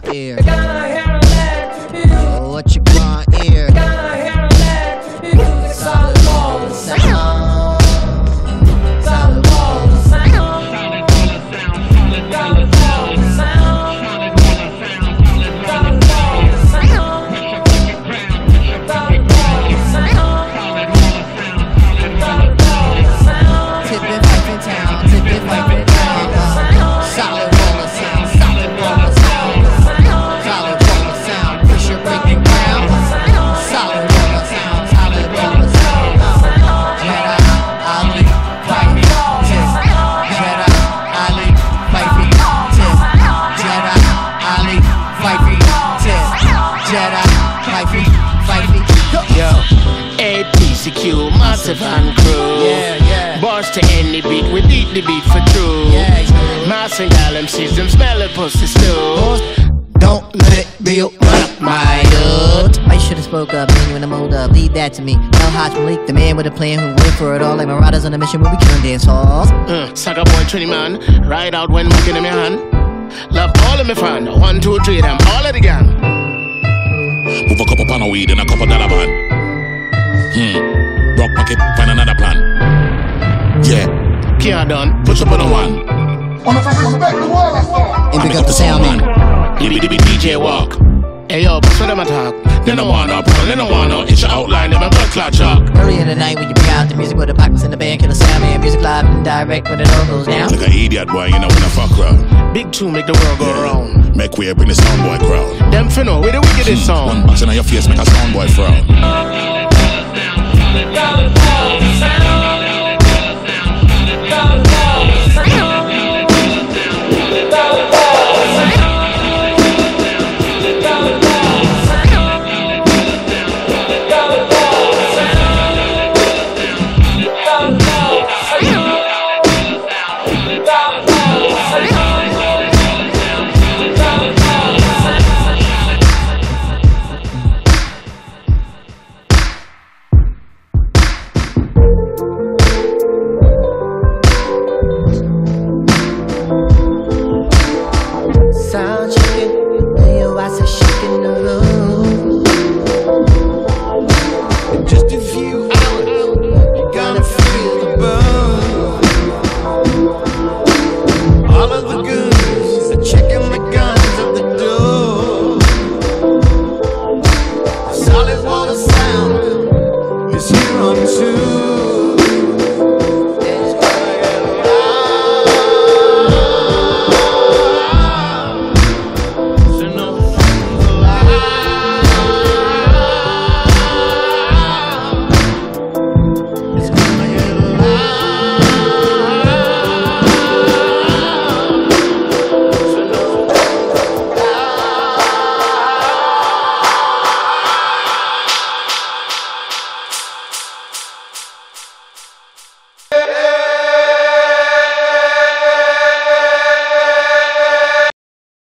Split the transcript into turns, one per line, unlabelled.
ear? What you want ear? Solid wall of sound. Solid wall of sound. Solid wall of sound. Solid wall of sound. Solid wall of sound. Solid wall of sound. Tipping fife in town. Tipping fife in town. Solid wall of sound. Solid wall of sound. Solid wall of sound. Push your breaking ground. Solid wall of sound. Solid wall of sound. Jedi, Ali, Fife, Tip. Jedi, Ali, Fife, Tip. Jedi, Ali, Fife, Tip. Jedi, Fife,
Yo, APCQ, massive and crew.
Yeah.
Bars to any beat, we beat the beat for true.
Yeah.
Mass and gal MCs, them smell it pussy stew.
Don't let it be my dude. I should've spoke up, man, you in the mode up. Leave that to me. El Haj Malik, the man with a plan who went for it all. Like marauders on a mission where we killing dance halls.
Saga boy 20 man, ride out when mugging in my hand. Love all of me fan, 1, 2, 3, them all of the gang.
Move a couple pound of weed and a couple dollar man. Rock pocket, find another plan. Yeah,
Can't done.
push up on the one.
And pick up the sound man.
DB DJ walk.
Hey yo, so them attack.
They don't want no problem, they don't want no. It's your outline, them a blood clot chalk.
Early in the night when you bring out the music with the pockets in the band, kill the sound man. Music live and direct when it all goes down.
Like an idiot boy, you know when I fuck around.
Big two make the world go round.
Make way, bring the sound boy crowd.
Them finna with the wickedest
One
song.
box in your face, make a sound boy frown.
Solid wall of sound.